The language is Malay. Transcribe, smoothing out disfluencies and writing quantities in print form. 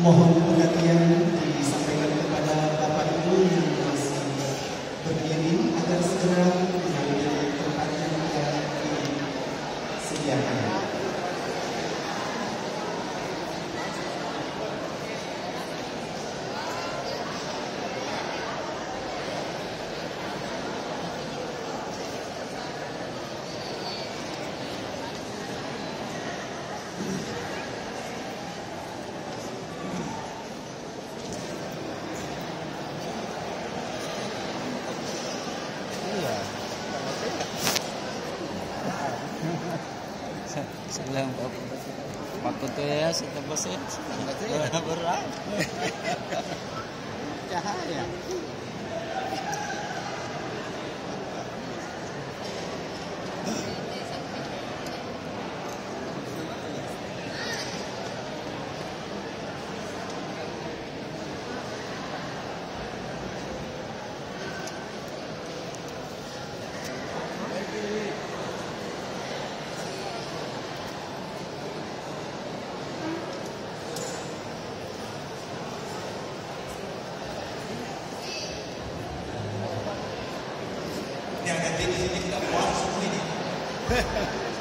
Mohon perhatian disampaikan kepada Bapak Ibu yang masih berdiri agar segera mengambil tempat yang telah disediakan. Salam waktu tu ya sudah bersih berat cahaya. Yang nanti di sini tidak puas semua ini.